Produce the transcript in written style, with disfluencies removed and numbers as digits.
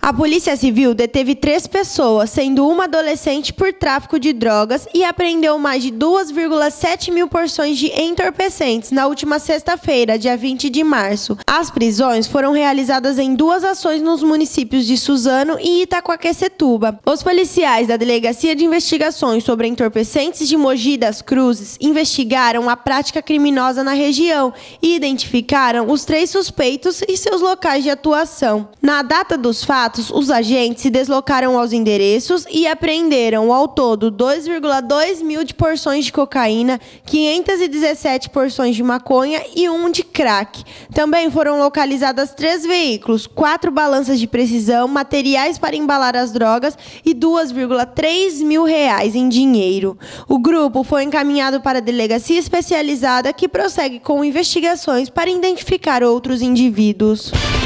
A Polícia Civil deteve 3 pessoas, sendo uma adolescente, por tráfico de drogas e apreendeu mais de 2,7 mil porções de entorpecentes na última sexta-feira, dia 20 de março. As prisões foram realizadas em 2 ações nos municípios de Suzano e Itaquaquecetuba. Os policiais da Delegacia de Investigações sobre Entorpecentes de Mogi das Cruzes investigaram a prática criminosa na região e identificaram os 3 suspeitos e seus locais de atuação. Na data dos fatos, os agentes se deslocaram aos endereços e apreenderam ao todo 2,2 mil de porções de cocaína, 517 porções de maconha e 1 de crack. Também foram localizadas 3 veículos, 4 balanças de precisão, materiais para embalar as drogas e 2,3 mil reais em dinheiro. O grupo foi encaminhado para a delegacia especializada que prossegue com investigações para identificar outros indivíduos.